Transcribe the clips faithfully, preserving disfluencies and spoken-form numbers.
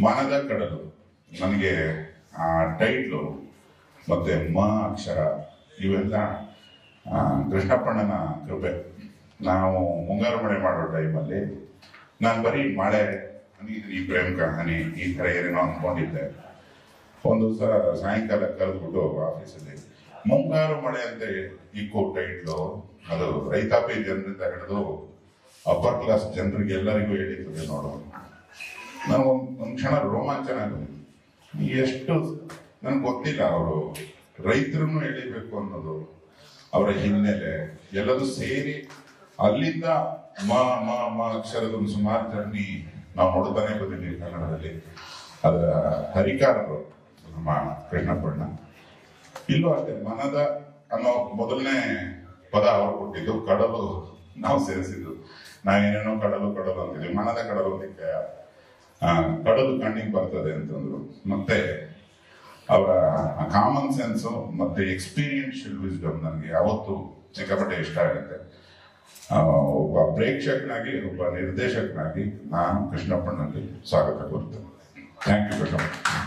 ಮನದ ಕಡಲು ನನಗೆ ಆ ಟೈಟ್ಲು ಮತ್ತೆ ಮ ಅಕ್ಷರ ಇವೆಲ್ಲ ಕೃಷ್ಣಪ್ಪಣ್ಣನ ಕೃಪೆ. ನಾವು ಮುಂಗಾರು ಮಳೆ ಮಾಡೋ ಟೈಮಲ್ಲಿ ನಾನು ಬರೀ ಮಳೆ ಈ ಪ್ರೇಮ ಕಹಾನಿ ಈ ಥರ ಏನೇನೋ ಅಂದ್ಕೊಂಡಿದ್ದೆ. ಒಂದು ದಿವಸ ಸಾಯಂಕಾಲ ಕರೆದ್ಬಿಟ್ಟು ಆಫೀಸಲ್ಲಿ ಮುಂಗಾರು ಮಳೆ ಅಂತ ಇಕ್ಕೋ ಟೈಟ್ಲು, ಅದು ರೈತಾಪಿ ಜನರಿಂದ ಹಿಡಿದು ಅಪ್ಪರ್ ಕ್ಲಾಸ್ ಜನರಿಗೆ ಎಲ್ಲರಿಗೂ ಹೇಳಿರ್ತದೆ ನೋಡೋ. ನಾವು ಒಂದು ಕ್ಷಣ ರೋಮಾಂಚನ ಆಗೋದು. ಎಷ್ಟು ನನ್ಗೆ ಗೊತ್ತಿಲ್ಲ, ಅವರು ರೈತರನ್ನು ಎಳಿಬೇಕು ಅನ್ನೋದು ಅವರ ಹಿನ್ನೆಲೆ ಎಲ್ಲದೂ ಸೇರಿ ಅಲ್ಲಿಂದ ಮ ಮ ಮ ಅಕ್ಷರದ ಒಂದು ಸುಮಾರು ಜರ್ನಿ ನಾವು ನೋಡ್ತಾನೆ ಬಂದಿದ್ದೀವಿ ಕನ್ನಡದಲ್ಲಿ. ಅದರ ಹರಿಕಾರರು ನಮ್ಮ ಕೃಷ್ಣಪ್ಪಣ್ಣ. ಇಲ್ಲೂ ಅಷ್ಟೇ, ಮನದ ಅನ್ನೋ ಮೊದಲನೇ ಪದ ಅವರು ಕೊಟ್ಟಿದ್ದು, ಕಡಲು ನಾವು ಸೇರಿಸಿದ್ದು. ನಾವೇನೇನೋ ಕಡಲು ಕಡಲು ಅಂತಿದ್ವಿ, ಮನದ ಕಡಲು ಅದಕ್ಕೆ ಕಡಲು ಕಣ್ಣಿಗೆ ಬರ್ತದೆ ಅಂತಂದ್ರು. ಮತ್ತೆ ಅವರ ಕಾಮನ್ ಸೆನ್ಸು ಮತ್ತೆ ಎಕ್ಸ್ಪೀರಿಯನ್ಷಿಯಲ್ ವಿಸ್ಡಮ್ ನನಗೆ ಯಾವತ್ತೂ ಸಿಕ್ಕಾಪಟ್ಟೆ ಇಷ್ಟ ಆಗುತ್ತೆ. ಒಬ್ಬ ಪ್ರೇಕ್ಷಕನಾಗಿ, ಒಬ್ಬ ನಿರ್ದೇಶಕನಾಗಿ ನಾನು ಕೃಷ್ಣಪ್ಪನಲ್ಲಿ ಸ್ವಾಗತ ಕೋರ್ತೇನೆ. Thank you Krishnappa.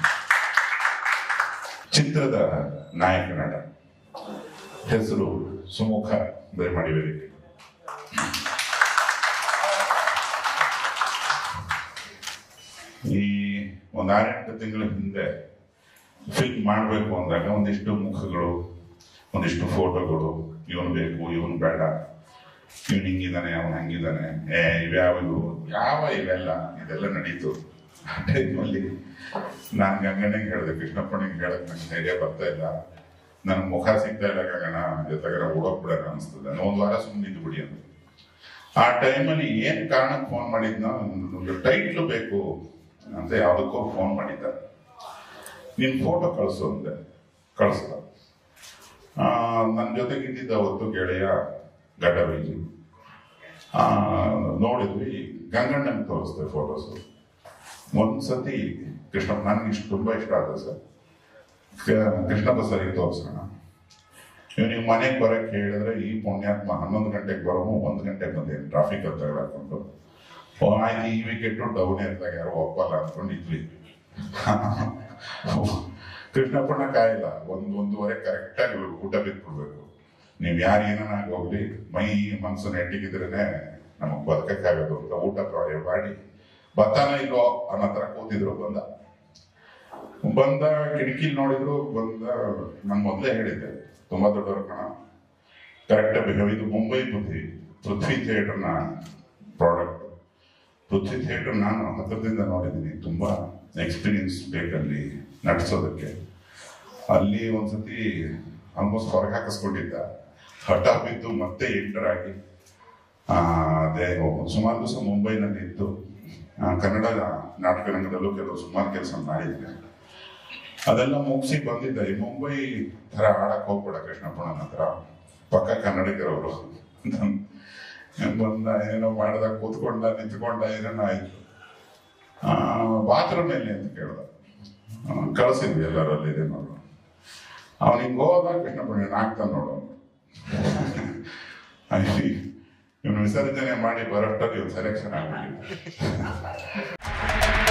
ಚಿತ್ರದ ನಾಯಕ ನಟ, ಹೆಸರು ಸುಮುಖ ದಯಮಾಡಿ ವೇದಿಕೆ. ಈ ಒಂದು ಆರೆಂಟು ತಿಂಗಳ ಹಿಂದೆ ಫಿಲ್ಮ್ ಮಾಡಬೇಕು ಅಂದಾಗ ಒಂದಿಷ್ಟು ಮುಖಗಳು, ಒಂದಿಷ್ಟು ಫೋಟೋಗಳು, ಇವನು ಬೇಕು ಇವನು ಬೇಡ, ಇವನು ಹಿಂಗಿದ್ದಾನೆ ಅವನು ಹಂಗಿದ್ದಾನೆ, ಏ ಇವ್ಯಾವ ಇವು ಯಾವ ಇವೆಲ್ಲ ಇದೆಲ್ಲ ನಡೀತು. ಆ ಟೈಮಲ್ಲಿ ನಾನು ಗಂಗನಿಗೆ ಹೇಳಿದೆ, ಕೃಷ್ಣಪ್ಪನಿಗೆ ಹೇಳಕ್ ನಂಗೆ ಧೈರ್ಯ ಬರ್ತಾ ಇಲ್ಲ, ನನ್ಗೆ ಮುಖ ಸಿಗ್ತಾ ಇಲ್ಲ ಗಂಗನ ಜೊತೆಗೆ ಓಡೋಗ್ಬಿಡೋಣ ಅನಿಸ್ತದೆ, ಒಂದು ವಾರ ಸುಮ್ಮನೆ ಇದ್ದು ಬಿಡಿ ಅಂತ. ಆ ಟೈಮಲ್ಲಿ ಏನ್ ಕಾರಣಕ್ಕೆ ಫೋನ್ ಮಾಡಿದ್ನೋ, ಒಂದು ಟೈಟ್ಲು ಬೇಕು ಅಂತ ಯಾವುದಕ್ಕೋ ಫೋನ್ ಮಾಡಿದ್ದ. ನೀನ್ ಫೋಟೋ ಕಳಿಸು ಅಂದೆ, ಕಳಿಸ್ದ. ನನ್ನ ಜೊತೆಗಿದ್ದಿದ್ದ ಅವತ್ತು ಗೆಳೆಯ ಗಡ್ಡಬೀಜಿ. ನೋಡಿದ್ವಿ, ಗಂಗಣ್ಣನ ತೋರಿಸ್ದೆ ಫೋಟೋಸು. ಒಂದ್ಸತಿ ಕೃಷ್ಣಪ್ಪ, ನನಗೆ ಇಷ್ಟು ತುಂಬಾ ಇಷ್ಟ ಆದ ಸರ್, ಕೃಷ್ಣಪ್ಪ ಸರಿಗೆ ತೋರಿಸೋಣ. ನೀವು ಮನೆಗೆ ಬರಕ್ಕೆ ಹೇಳಿದ್ರೆ ಈ ಪುಣ್ಯಾತ್ಮ ಹನ್ನೊಂದು ಗಂಟೆಗೆ ಬರೋ ಒಂದು ಗಂಟೆಗೆ ಬಂದೇನು ಟ್ರಾಫಿಕ್ ಅಂತ ಹಾಕೊಂಡು, ಆಯ್ತು ಈ ವಿಕೆಟು ಡೌನ್ ಇರ್ತಾಗ ಯಾರು ಒಪ್ಪಲ್ಲ ಅಂದ್ಕೊಂಡಿದ್ವಿ. ಕೃಷ್ಣಪ್ಪಣ್ಣ ಕಾಯಿಲ್ಲ, ಒಂದು ಒಂದೂವರೆ ಕರೆಕ್ಟಾಗಿ ಊಟ ಬಿಟ್ಬಿಡ್ಬೇಕು. ನೀವು ಯಾರು ಏನಾಗಿ ಹೋಗ್ಲಿ, ಮೈ ಮನಸ್ಸು ನೆಟ್ಟಿಗಿದ್ರೇನೆ ನಮಗ್ ಬದುಕಕ್ಕಾಗೋದು ಅಂತ ಊಟ ಮಾಡಿ ಬತ್ತಾನ ಇಲ್ವೋ ಅನ್ನೋ ತರ ಕೂತಿದ್ರು. ಬಂದ ಬಂದ ಕಿಟಕಿಲ್ ನೋಡಿದ್ರು. ಬಂದ ನಾನು ಮೊದಲೇ ಹೇಳಿದ್ದೆ, ತುಂಬಾ ದೊಡ್ಡವ್ರ ಕಣ, ಕರೆಕ್ಟ್ ಬಿಹೇವ್. ಇದು ಮುಂಬೈ ಬುದ್ಧಿ, ಪೃಥ್ವಿ ಥಿಯೇಟರ್ನ ಪ್ರಾಡಕ್ಟ್. ಪೃಥ್ವಿ ಥಿಯೇಟರ್ ನಾನು ಹತ್ತಿರದಿಂದ ನೋಡಿದ್ದೀನಿ, ತುಂಬಾ ಎಕ್ಸ್ಪೀರಿಯನ್ಸ್ ಬೇಕಲ್ಲಿ ನಟಿಸೋದಕ್ಕೆ. ಅಲ್ಲಿ ಒಂದ್ಸತಿ ಆಲ್ಮೋಸ್ಟ್ ಹೊರಗೆ ಹಾಕಿಸ್ಕೊಂಡಿದ್ದ, ಹಠ ಬಿದ್ದು ಮತ್ತೆ ಎಂಟರ್ ಆಗಿ ಅದೇ ಸುಮಾರು ದಿವಸ ಮುಂಬೈನಲ್ಲಿ ಇದ್ದು ಕನ್ನಡ ನಾಟಕ ರಂಗದಲ್ಲೂ ಕೆಲವು ಸುಮಾರು ಕೆಲಸ ಮಾಡಿದ್ದೆ. ಅದೆಲ್ಲ ಮುಗಿಸಿ ಬಂದಿದ್ದ. ಈ ಮುಂಬೈ ಥರ ಆಡಕ್ ಹೋಗ್ಬೇಡ ಕೃಷ್ಣಪ್ಪಣ್ಣನ ಹತ್ರ, ಪಕ್ಕ ಕನ್ನಡಿಗರವರು. ಬಂದ ಏನೋ ಮಾಡ್ದ, ಕೂತ್ಕೊಂಡ ನಿಂತ್ಕೊಂಡ, ಏನೇನೋ ಆಯ್ತು. ಬಾತ್ರೂಮ್ ಎಲ್ಲಿ ಅಂತ ಕೇಳ್ದ, ಕಳಿಸಿದ್ವಿ ಎಲ್ಲರಲ್ಲಿ ಇದೆ ನೋಡು. ಅವನಿಗೆ ಹೋದ, ಕೃಷ್ಣಪ್ಪಣ್ಣ ಆಗ್ತಾನೆ ನೋಡು. ಇವನು ವಿಸರ್ಜನೆ ಮಾಡಿ ಬರೋಷ್ಟಲ್ಲಿ ಇವನು ಸೆಲೆಕ್ಷನ್ ಆಗ್ಬಿಟ್ಟಿದ್ದ.